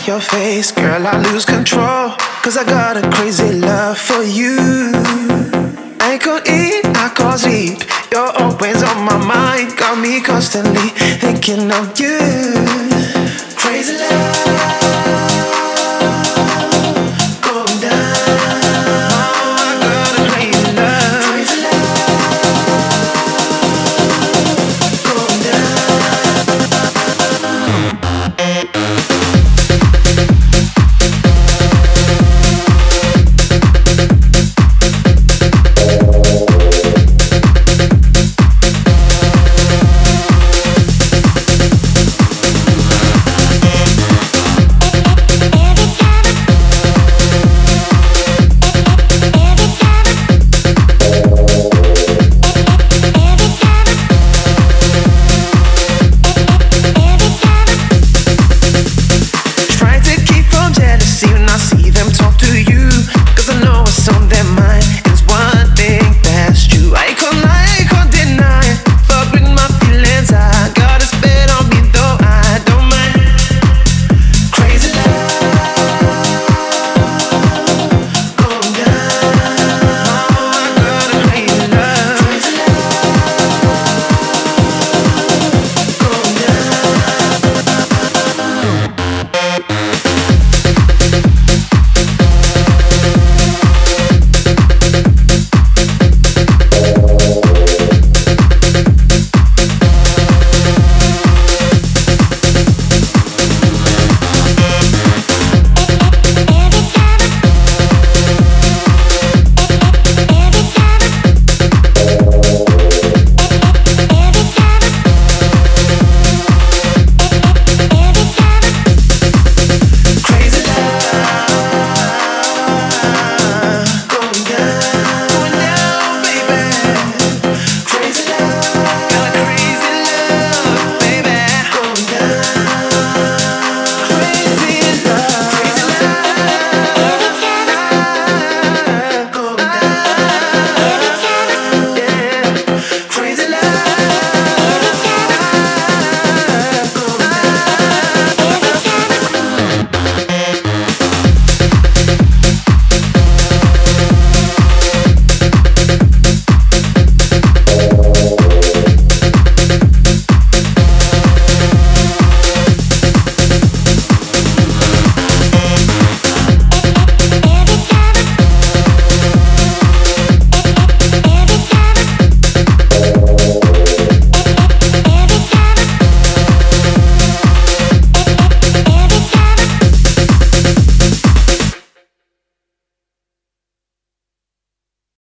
your face, girl, I lose control. Cause I got a crazy love for you. I could eat, I could sleep. You're always on my mind, got me constantly thinking of you. Crazy love.